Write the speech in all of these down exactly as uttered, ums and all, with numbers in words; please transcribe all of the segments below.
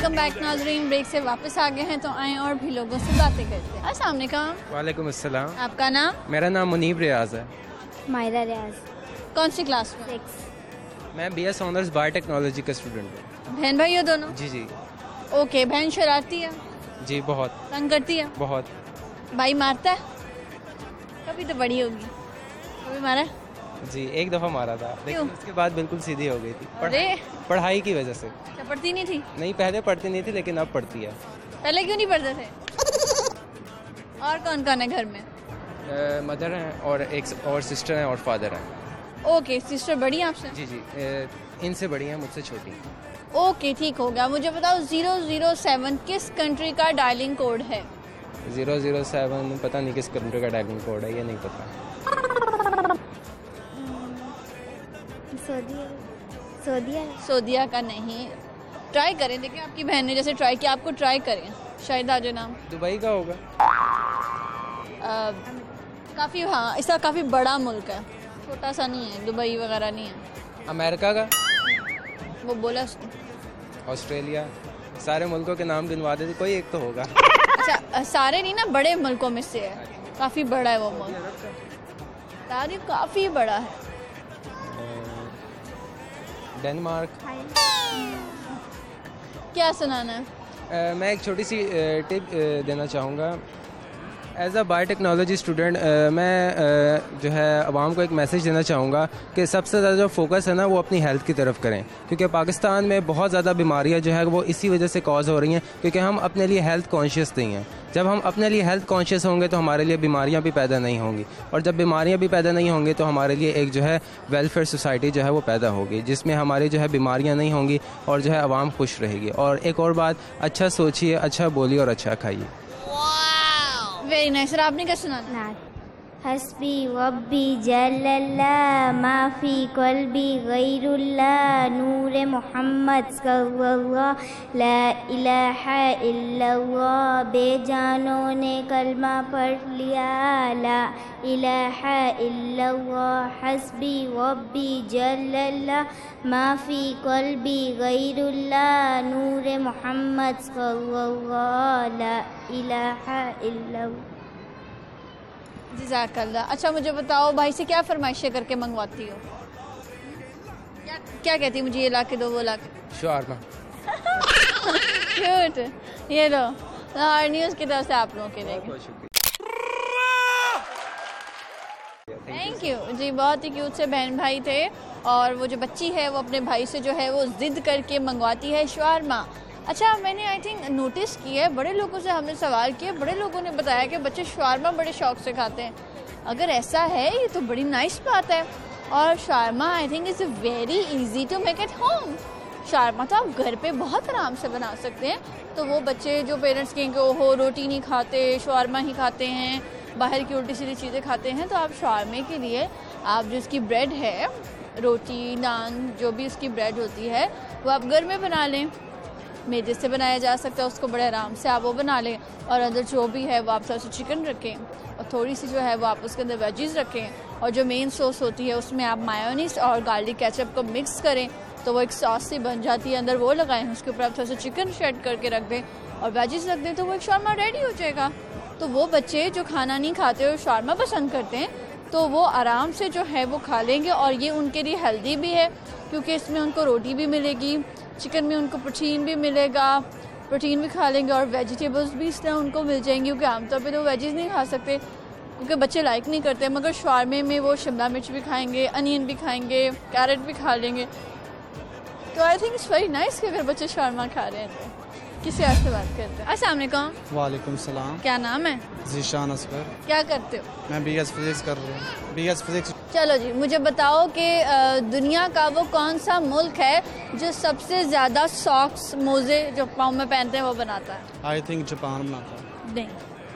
Welcome back नाज़रीन। Break से वापस आ गए हैं तो आए और भी लोगों से बातें करते हैं। अस्सलाम वालेकुम। वालेकुम अस्सलाम। आपका नाम? मेरा नाम मुनीब रियाज है। मायरा रियाज। कौन सी क्लास में? सिक्स। मैं बी एस ऑनर्स बायोटेक्नोलॉजी का स्टूडेंट हूँ। बहन भाई हो दोनों? जी जी। ओके, बहन शरारती है? जी बहुत। तंग करती है? बहुत। भाई मारता है? कभी तो बड़ी होगी, कभी मारा है? जी एक दफ़ा मारा था, लेकिन उसके बाद बिल्कुल सीधी हो गई थी। अरे पढ़ाई की वजह से। क्या पढ़ती नहीं थी? नहीं, पहले पढ़ती नहीं थी लेकिन अब पढ़ती है। पहले क्यों नहीं पढ़ते थे? और कौन कौन है घर में? मदर हैं और एक और सिस्टर हैं और फादर हैं। ओके, सिस्टर बड़ी है आपसे? जी जी। ए, इनसे बड़ी हैं, मुझसे छोटी। ओके ठीक हो गया। मुझे बताओ ज़ीरो ज़ीरो सेवन किस कंट्री का डायलिंग कोड है? ज़ीरो ज़ीरो सेवन पता नहीं किस कंट्री का डायलिंग कोड है, ये नहीं पता। सऊदीया। सऊदीया। सऊदीया का नहीं, ट्राई करें। देखिए आपकी बहन ने जैसे ट्राई किया, आपको ट्राई करें, शायद आ जाए नाम। दुबई का होगा। काफ़ी, हाँ इसका काफ़ी बड़ा मुल्क है, छोटा सा नहीं है, दुबई वगैरह नहीं है। अमेरिका का? वो बोला उसने। ऑस्ट्रेलिया। सारे मुल्कों के नाम गिनवा देते, कोई एक तो होगा। अच्छा सारे नहीं ना, बड़े मुल्कों में से है, काफ़ी बड़ा है वो मुल्क। तारीफ काफ़ी बड़ा है। डेनमार्क। क्या सुनाना है? uh, मैं एक छोटी सी टिप uh, देना चाहूँगा। एज अ बायोटेक्नोलॉजी स्टूडेंट मैं uh, जो है आवाम को एक मैसेज देना चाहूँगा कि सबसे ज़्यादा जो फोकस है ना वो अपनी हेल्थ की तरफ करें, क्योंकि पाकिस्तान में बहुत ज़्यादा बीमारियाँ जो है वो इसी वजह से कॉज हो रही हैं क्योंकि हम अपने लिए हेल्थ कॉन्शियस नहीं हैं। जब हम अपने लिए हेल्थ कॉन्शियस होंगे तो हमारे लिए बीमारियां भी पैदा नहीं होंगी, और जब बीमारियां भी पैदा नहीं होंगी तो हमारे लिए एक जो है वेलफेयर सोसाइटी जो है वो पैदा होगी, जिसमें हमारी जो है बीमारियां नहीं होंगी और जो है आवाम खुश रहेगी। और एक और बात, अच्छा सोचिए, अच्छा बोलिए और अच्छा खाइए। Very nice. सर आपने क्या सुना? हस्बी वब्बी जल्लल्लाह माफी कल्बी गैरुल्लाह नूरे मोहम्मद सल्लल्लाहु ला इलाहा इल्लल्लाह। बेजानों ने कलमा पढ़ लिया, ला इलाहा इल्लल्लाह। हस्बी वब्बी जल्लल्लाह माफी कल्बी गैरुल्लाह नूरे मोहम्मद सल्लल्लाहु ला इलाहा इल्लल्लाह। जज़ाकल्लाह। अच्छा मुझे बताओ, भाई से क्या फरमाइशें करके मंगवाती हो? क्या क्या कहती, मुझे ये ला के दो, वो ला के? शवारमा। क्यूट। ये लो, लाहौर न्यूज़ की तरफ से आप लोगों के लिए। Thank you ji. बहुत ही क्यूट से बहन भाई थे, और वो जो बच्ची है वो अपने भाई से जो है वो ज़िद करके मंगवाती है शवारमा। अच्छा मैंने आई थिंक नोटिस किया है, बड़े लोगों से हमने सवाल किया, बड़े लोगों ने बताया कि बच्चे शवारमा बड़े शौक से खाते हैं। अगर ऐसा है ये तो बड़ी नाइस बात है। और shawarma I think is very easy to make at home. Shawarma तो आप घर पे बहुत आराम से बना सकते हैं। तो वो बच्चे जो पेरेंट्स कहेंगे ओहो रोटी नहीं खाते, शवारमा ही खाते हैं, बाहर की उल्टी सीधी चीज़ें खाते हैं, तो आप शवारमे के लिए आप जो इसकी ब्रेड है, रोटी नान जो भी उसकी ब्रेड होती है वो आप घर में बना लें। मैदे से बनाया जा सकता है, उसको बड़े आराम से आप वो बना लें, और अंदर जो भी है वो आप सबसे चिकन रखें, और थोड़ी सी जो है वो आप उसके अंदर वेजीज रखें, और जो मेन सॉस होती है उसमें आप मायोनीज और गार्लिक केचप को मिक्स करें तो वो एक सॉस सी बन जाती है, अंदर वो लगाएं, उसके ऊपर आप थोड़ा सा चिकन शेड करके रख दें और वेजीज रख दें, तो वो एक शवारमा रेडी हो जाएगा। तो वो बच्चे जो खाना नहीं खाते और शवारमा पसंद करते हैं तो वो आराम से जो है वो खा लेंगे, और ये उनके लिए हेल्दी भी है क्योंकि इसमें उनको रोटी भी मिलेगी, चिकन में उनको प्रोटीन भी मिलेगा, प्रोटीन भी खा लेंगे, और वेजिटेबल्स भी इस तरह उनको मिल जाएंगी क्योंकि आमतौर पे तो वेजीज नहीं खा सकते क्योंकि बच्चे लाइक नहीं करते, मगर शवारमे में वो शिमला मिर्च भी खाएंगे, अनियन भी खाएंगे, कैरेट भी खा लेंगे। तो I think it's very nice कि अगर बच्चे शवारमा खा रहे हैं तो। किसी और से बात करते हैं। अस्सलाम वालेकुम। वालेकुम सलाम। क्या नाम है? जीशान असगर। क्या करते हो? मैं बी एस फिजिक्स कर रहा हूँ। B S physics. चलो जी, मुझे बताओ कि दुनिया का वो कौन सा मुल्क है जो सबसे ज़्यादा सॉक्स, मोजे जो पाँव में पहनते हैं वो बनाता है? आई थिंक जापान बनाता है। नहीं।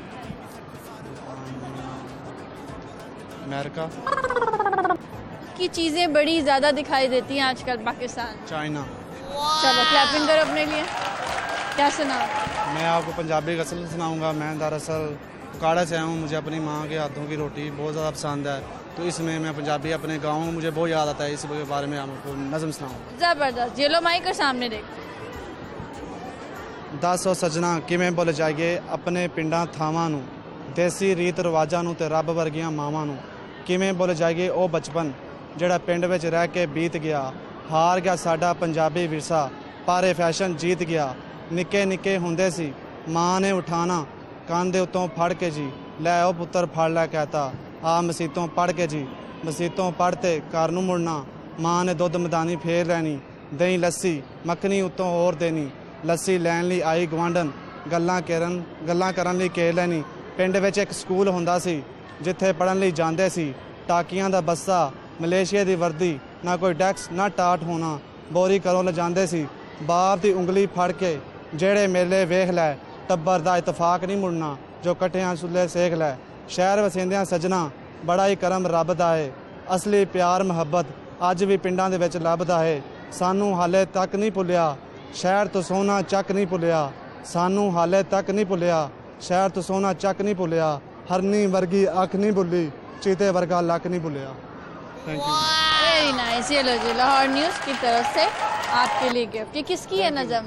अमेरिका की चीज़ें बड़ी ज़्यादा दिखाई देती हैं आजकल पाकिस्तान। चाइना। चलो क्लैपिंग करो अपने लिए। क्या सुना? मैं आपको पंजाबी गज़ल सुनाऊंगा। मैं दरअसल उकाड़ा से आया हूँ, मुझे अपनी माँ के हाथों की रोटी बहुत ज़्यादा पसंद है, तो इसमें मैं पंजाबी अपने गाँव मुझे बहुत याद आता है, इस बारे में आपको नज़म सुनाऊंगा। ज़बरदस्त। ये लो माइक और सामने देख। दस सौ सजना किवें भुल जाइए अपने पिंडां थावां नूं देसी रीत रिवाजां नूं ते रब वर्गियां मावां नूं किवें भुल जाइए ਉਹ ਬਚਪਨ ਜਿਹੜਾ ਪਿੰਡ ਵਿੱਚ ਰਹਿ ਕੇ ਬੀਤ ਗਿਆ ਹਾਰ ਗਿਆ ਸਾਡਾ ਪੰਜਾਬੀ ਵਿਰਸਾ ਪਰ ਇਹ ਫੈਸ਼ਨ ਜੀਤ ਗਿਆ ਨਿੱਕੇ ਨਿੱਕੇ ਹੁੰਦੇ ਸੀ ਮਾਂ ਨੇ ਉਠਾਣਾ ਕੰਨ ਦੇ ਉੱਤੋਂ ਫੜ ਕੇ ਜੀ ਲੈ ਉਹ ਪੁੱਤਰ ਫੜ ਲੈ ਕਹਤਾ ਆ ਮਸੀਤੋਂ ਪੜ ਕੇ ਜੀ ਮਸੀਤੋਂ ਪੜ ਤੇ ਘਰ ਨੂੰ ਮੁੜਨਾ ਮਾਂ ਨੇ ਦੁੱਧ ਮਦਾਨੀ ਫੇਰ ਲੈਣੀ ਦਹੀਂ ਲੱਸੀ ਮੱਖਣੀ ਉੱਤੋਂ ਹੋਰ ਦੇਣੀ ਲੱਸੀ ਲੈਣ ਲਈ ਆਈ ਗਵਾਂਢਣ ਗੱਲਾਂ ਕਰਨ ਗੱਲਾਂ ਕਰਨ ਲਈ ਕੇ ਲੈਣੀ ਪਿੰਡ ਵਿੱਚ ਇੱਕ ਸਕੂਲ ਹੁੰਦਾ ਸੀ ਜਿੱਥੇ ਪੜ੍ਹਨ ਲਈ ਜਾਂਦੇ ਸੀ ਟਾਕੀਆਂ ਦਾ ਬੱਸਾ ਮਲੇਸ਼ੀਆ ਦੀ ਵਰਦੀ ਨਾ ਕੋਈ ਟੈਕਸ ਨਾ ਟਾਟ ਹੋਣਾ ਬੋਰੀ ਘਰੋਂ ਲਿਜਾਂਦੇ ਸੀ ਬਾਪ ਦੀ ਉਂਗਲੀ ਫੜ ਕੇ ਜਿਹੜੇ ਮੇਲੇ ਵੇਖ ਲੈ ਟੱਬਰ ਦਾ ਇਤਫਾਕ ਨਹੀਂ ਮੁੜਨਾ ਜੋ ਇਕੱਠਿਆਂ ਸੁੱਲੇ ਸੇਕ ਲੈ ਸ਼ਹਿਰ ਵਸਿੰਦਿਆਂ ਸਜਣਾ ਬੜਾ ਹੀ ਕਰਮ ਰੱਬ ਦਾ ਹੈ ਅਸਲੀ ਪਿਆਰ ਮੁਹੱਬਤ ਅੱਜ ਵੀ ਪਿੰਡਾਂ ਦੇ ਵਿੱਚ ਲੱਭਦਾ ਹੈ ਸਾਨੂੰ ਹਾਲੇ ਤੱਕ ਨਹੀਂ ਭੁੱਲਿਆ ਸ਼ਹਿਰ ਤੋਂ ਸੋਨਾ ਚੱਕ ਨਹੀਂ ਭੁੱਲਿਆ ਸਾਨੂੰ ਹਾਲੇ ਤੱਕ ਨਹੀਂ ਭੁੱਲਿਆ ਸ਼ਹਿਰ ਤੋਂ ਸੋਨਾ ਚੱਕ ਨਹੀਂ ਭੁੱਲਿਆ हरनी वर्गी अख नहीं भुली चीते वर्गा लक नहीं भुलिया। Thank you. Very nice. ये लो जी लाहौर न्यूज़ की तरफ से आपके लिए गिफ्ट। ये किसकी है नज़म?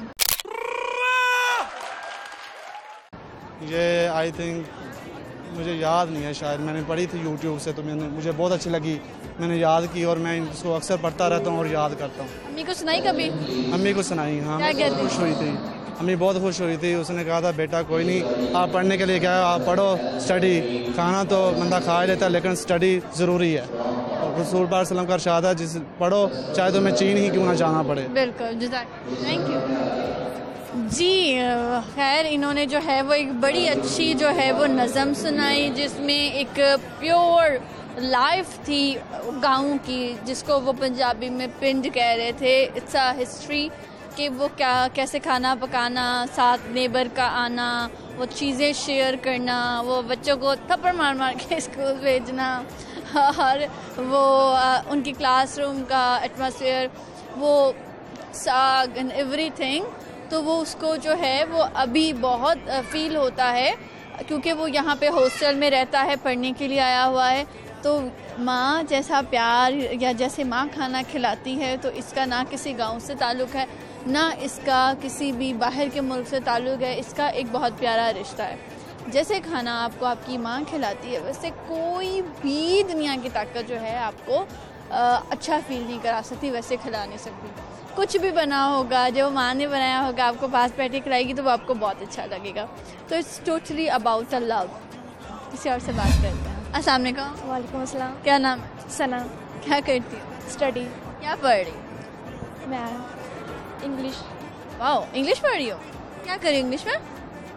ये आई थिंक मुझे याद नहीं है, शायद मैंने पढ़ी थी यूट्यूब से तो मैंने मुझे बहुत अच्छी लगी, मैंने याद की और मैं इसको अक्सर पढ़ता रहता हूँ और याद करता हूँ। अम्मी को सुनाई कभी? अम्मी को सुनाई, हाँ। क्या कहती? खुश हुई थी अम्मी, बहुत खुश हुई थी। उसने कहा था बेटा कोई नहीं, आप पढ़ने के लिए क्या है, आप पढ़ो, स्टडी, खाना तो बंदा खा ही लेता है लेकिन स्टडी ज़रूरी है। और रसूल पाक सल्लम का इरशाद है जिस पढ़ो चाहे तो मैं चीन ही क्यों ना जाना पड़े। बिल्कुल, जज़ाक, थैंक यू जी। खैर इन्होंने जो है वो एक बड़ी अच्छी जो है वो नज़म सुनाई जिसमें एक प्योर लाइफ थी गाँव की, जिसको वो पंजाबी में पिंड कह रहे थे। इट्स अ हिस्ट्री कि वो क्या कैसे खाना पकाना, साथ नेबर का आना, वो चीज़ें शेयर करना, वो बच्चों को थप्पड़ मार मार के स्कूल भेजना और वो आ, उनकी क्लासरूम का एटमॉस्फेयर, वो साग एंड एवरीथिंग। तो वो उसको जो है वो अभी बहुत फील होता है क्योंकि वो यहाँ पे हॉस्टल में रहता है, पढ़ने के लिए आया हुआ है। तो माँ जैसा प्यार या जैसे माँ खाना खिलाती है तो इसका ना किसी गांव से ताल्लुक़ है ना इसका किसी भी बाहर के मुल्क से ताल्लुक़ है। इसका एक बहुत प्यारा रिश्ता है। जैसे खाना आपको आपकी माँ खिलाती है वैसे कोई भी दुनिया की ताकत जो है आपको आ, अच्छा फील नहीं करा सकती, वैसे खिला नहीं सकती। कुछ भी बना होगा जो माँ ने बनाया होगा आपको पास बैठे खिलाएगी तो वो आपको बहुत अच्छा लगेगा। तो it's totally about a love. किसी और से बात करते हैं। अस्सलाम वालेकुम। वालेकुम अस्सलाम। क्या नाम है? सना। क्या करती हो? स्टडी। क्या पढ़ रही? मैं इंग्लिश। वाओ, इंग्लिश पढ़ रही हो? क्या करी इंग्लिश में?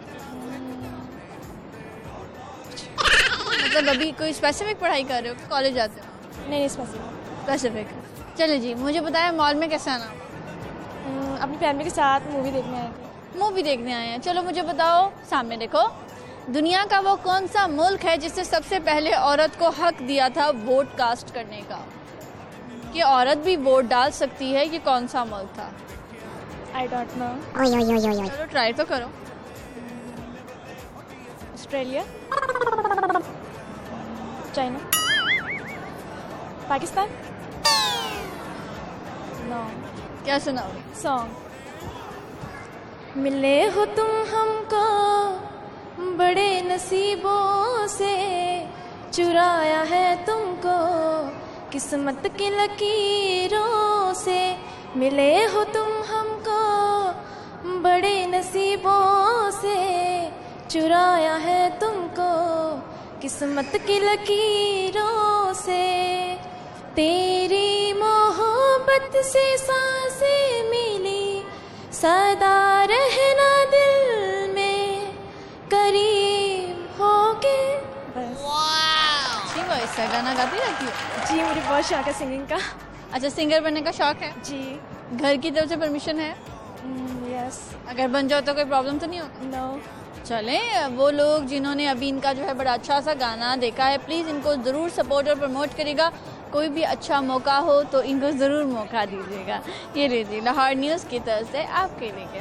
मतलब अभी कोई स्पेसिफिक पढ़ाई कर रहे हो कि कॉलेज जाते हो? नहीं नहीं स्पेसिफिक। स्पेसिफिक। चलो जी, मुझे बताया मॉल में कैसे आना? अपनी फैमिली के साथ मूवी देखने आए थे। मूवी देखने आए हैं। चलो मुझे बताओ, सामने देखो, दुनिया का वो कौन सा मुल्क है जिसने सबसे पहले औरत को हक दिया था वोट कास्ट करने का? कि औरत भी वोट डाल सकती है, ये कौन सा मुल्क था? I don't know. चलो ट्राई तो करो। Australia, China, Pakistan. नो। क्या सुनाओ? सॉन्ग। मिले हो तुम हमको बड़े नसीबों से, चुराया है तुमको किस्मत की लकीरों से। मिले हो तुम हमको बड़े नसीबों से, चुराया है तुमको किस्मत की लकीरों से। तेरी मोहब्बत से सांसें मिली, सदा रहना दिल में करीब होके। बस। अच्छी वॉइस है, गाना गाती रहती हो? जी मुझे बहुत शौक है सिंगिंग का। अच्छा, सिंगर बनने का शौक है? जी। घर की तरफ से परमिशन है? यस। अगर बन जाओ तो कोई प्रॉब्लम तो नहीं होती? नो। चले, वो लोग जिन्होंने अभी इनका जो है बड़ा अच्छा सा गाना देखा है, प्लीज़ इनको ज़रूर सपोर्ट और प्रमोट करेगा। कोई भी अच्छा मौका हो तो इनको ज़रूर मौका दीजिएगा। ये लीजिए लाहौर न्यूज़ की तरफ से आपके लिए।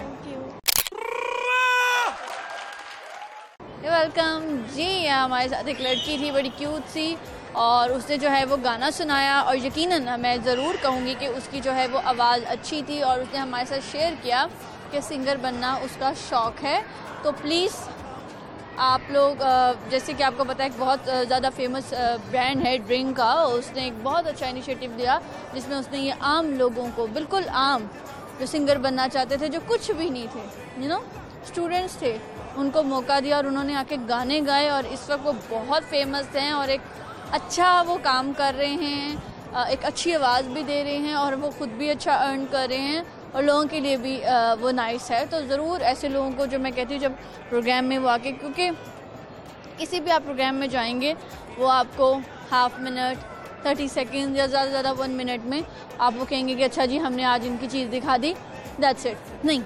वेलकम जी। हमारे साथ एक लड़की थी बड़ी क्यूट सी और उसने जो है वो गाना सुनाया और यकीनन मैं ज़रूर कहूँगी कि उसकी जो है वो आवाज़ अच्छी थी और उसने हमारे साथ शेयर किया कि सिंगर बनना उसका शौक़ है, तो प्लीज़ आप लोग, जैसे कि आपको पता है एक बहुत ज़्यादा फेमस ब्रांड है ड्रिंक का, उसने एक बहुत अच्छा इनिशिएटिव लिया जिसमें उसने ये आम लोगों को, बिल्कुल आम, जो सिंगर बनना चाहते थे, जो कुछ भी नहीं थे, यू नो स्टूडेंट्स थे, उनको मौका दिया और उन्होंने आके गाने गाए और इस वक्त वो बहुत फेमस हैं और एक अच्छा वो काम कर रहे हैं, एक अच्छी आवाज़ भी दे रहे हैं और वो ख़ुद भी अच्छा अर्न कर रहे हैं और लोगों के लिए भी वो नाइस है। तो ज़रूर ऐसे लोगों को, जो मैं कहती हूँ, जब प्रोग्राम में वो आके, क्योंकि किसी भी आप प्रोग्राम में जाएंगे वो आपको हाफ मिनट, थर्टी सेकेंड या ज़्यादा से ज़्यादा वन मिनट में आप वो कहेंगे कि अच्छा जी हमने आज इनकी चीज़ दिखा दी, दैट्स इट। नहीं,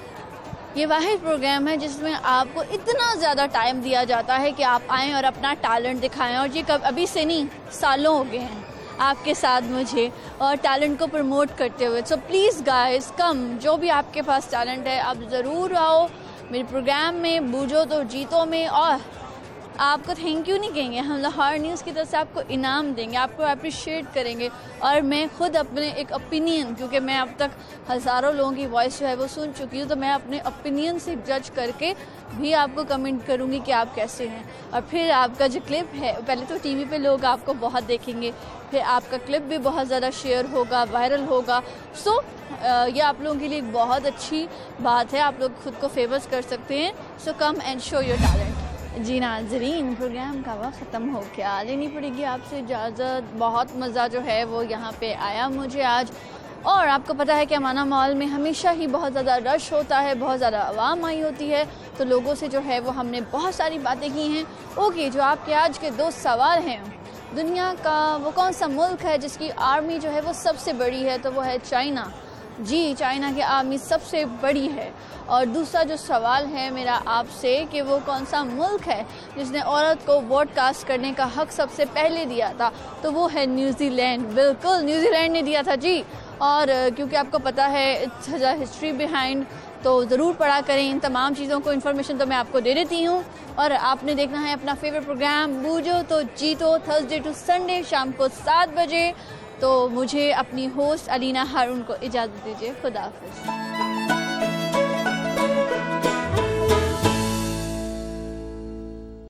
ये वाहिद प्रोग्राम है जिसमें आपको इतना ज़्यादा टाइम दिया जाता है कि आप आएँ और अपना टैलेंट दिखाएं। और ये कब अभी से नहीं, सालों हो गए हैं आपके साथ मुझे और टैलेंट को प्रमोट करते हुए। सो प्लीज़ गाइस कम, जो भी आपके पास टैलेंट है आप ज़रूर आओ मेरे प्रोग्राम में, बूझो तो जीतो में। और आपको थैंक यू नहीं कहेंगे, हम लाहौर न्यूज़ की तरफ से आपको इनाम देंगे, आपको अप्रिशिएट करेंगे। और मैं खुद अपने एक ओपिनियन, क्योंकि मैं अब तक हज़ारों लोगों की वॉइस जो है वो सुन चुकी हूँ, तो मैं अपने ओपिनियन से जज करके भी आपको कमेंट करूँगी कि आप कैसे हैं। और फिर आपका जो क्लिप है, पहले तो टीवी पे लोग आपको बहुत देखेंगे, फिर आपका क्लिप भी बहुत ज़्यादा शेयर होगा, वायरल होगा। सो ये आप लोगों के लिए एक बहुत अच्छी बात है, आप लोग खुद को फेमस कर सकते हैं। So come and show your talent. जी नाज़रीन, प्रोग्राम का वक्त ख़त्म हो गया, लेनी पड़ेगी आपसे इजाज़त। बहुत मज़ा जो है वो यहाँ पे आया मुझे आज। और आपको पता है कि अमाना मॉल में हमेशा ही बहुत ज़्यादा रश होता है, बहुत ज़्यादा आवाम आई होती है, तो लोगों से जो है वो हमने बहुत सारी बातें की हैं। ओके, जो आपके आज के दो सवाल हैं, दुनिया का वो कौन सा मुल्क है जिसकी आर्मी जो है वो सबसे बड़ी है, तो वो है चाइना। जी, चाइना की आर्मी सबसे बड़ी है। और दूसरा जो सवाल है मेरा आपसे कि वो कौन सा मुल्क है जिसने औरत को वोट कास्ट करने का हक सबसे पहले दिया था, तो वो है न्यूजीलैंड। बिल्कुल न्यूजीलैंड ने दिया था जी। और क्योंकि आपको पता है इट्स हिस्ट्री बिहाइंड, तो ज़रूर पढ़ा करें इन तमाम चीज़ों को। इन्फॉर्मेशन तो मैं आपको दे देती हूँ और आपने देखना है अपना फेवरेट प्रोग्राम बूझो तो जीतो, थर्सडे टू संडे शाम को सात बजे। तो मुझे अपनी होस्ट अलीना हारून को इजाज़त दीजिए। खुदा हाफ़िज़।